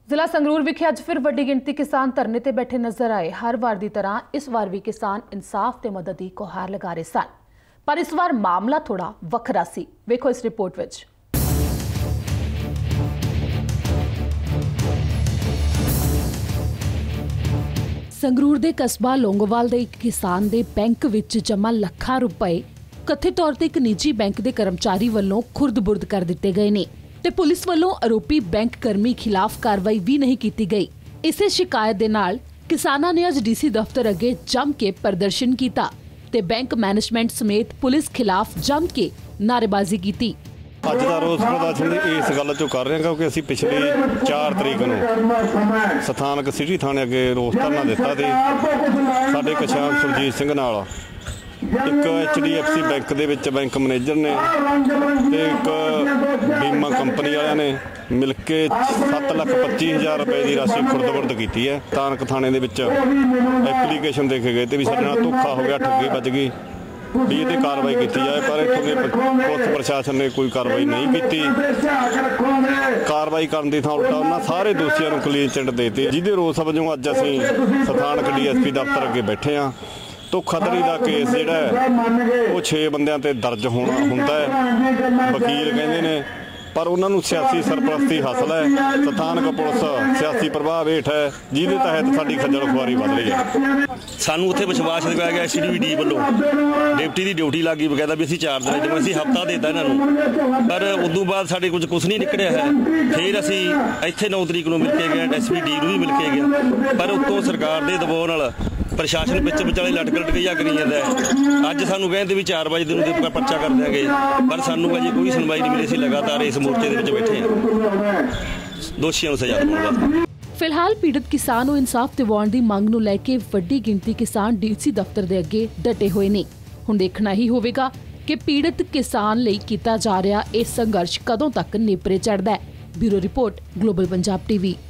जिला संगरूर विखे अज फिर वड्डी गिणती किसान धरने ते बैठे नजर आए। हर वार की तरह इस बार भी किसान इंसाफ ते मदद की गुहार लगा रहे सन, पर इस बार मामला थोड़ा वखरा सी। वेखो इस रिपोर्ट विच। संगरूर दे कस्बा लोंगोवाल दे एक किसान दे बैंक विच जमा लाखां रुपए कथित तौर ते एक निजी बैंक दे कर्मचारी वल्लों खुर्द-बुर्द कर दिते गए ने ते पुलिस वल्लों आरोपी बैंक कर्मी खिलाफ कार्रवाई भी नहीं की गई। इसे शिकायत दे नाल किसानां ने अज डीसी दफ्तर अगे जम के प्रदर्शन किया ते बैंक मैनेजमेंट समेत पुलिस खिलाफ जम के नारेबाजी की। अज का रोस प्रदर्शन इस गल चो कर रहे हैं क्योंकि असीं पिछली 4 तरीक नूं सथानक सिटी थाने अगे रोस धरना दिता सी। साडे किसान सुरजीत सिंह नाल एक HDFC बैंक दे विच बैंक मैनेजर ने ते एक बीमा कंपनी वालियां ने मिल के 7,25,000 रुपए की राशि खुर्द-बुर्द की है। सथानक थाने दे विच एप्लीकेशन दे के गए ते भी साडे नाल धोखा हो गया, ठगी बच गई भी ये कार्रवाई की जाए, पर इत्थों के पुलिस प्रशासन ने कोई कार्रवाई नहीं की। कार्रवाई करने की थां उल्टा उन्होंने सारे दोषियों को क्लीन चिट देते, जिहदे रोस वजों अज असीं सथानक DSP दफ्तर अगे बैठे हाँ। धोखाधड़ी का केस जिहड़ा है वो 6 बंदियां ते दर्ज होना हुंदा है। वकील कहंदे ने पर उन्होंने सियासी सरपरस्ती हासिल है। सथानक पुलिस सियासी प्रभाव हेठ है, जिहदे तहत साडी खज्जल खुआरी वध रही है। सानू उत्थे विश्वास दिवाया गया CDVD ਵੱਲੋਂ डिप्टी की ड्यूटी लग गई, बकायदा भी असीं 4 दिन जिवें असीं हफ्ता देता इन्हां पर उदों बाद साडे कुछ नहीं निकलिया है। फिर असीं इत्थे 9 तरीक नूं मिल के गए, SPD नूं भी मिल के गए, पर उत्तों सरकार दे दबाव नाल प्रशासन विचाले लटक गया करी जाता है। अज सानू कहते भी 4 बजे दिन पर्चा कर देंगे, पर सानू अजे कोई सुनवाई नहीं मिली। असीं लगातार इस मोर्चे दे विच बैठे हैं, दोषियों नूं सज़ा दिवाउण। फिलहाल पीड़ित किसान नूं इंसाफ दिवाउण दी मंग नूं लैके वड्डी गिणती किसान DC दफ्तर दे अगे डटे होए ने। हुण देखना ही होवेगा कि पीड़ित किसान लई कीता जा रहा इह संघर्ष कदों तक नेपरे चढ़दा है। Bureau report, global Punjab TV।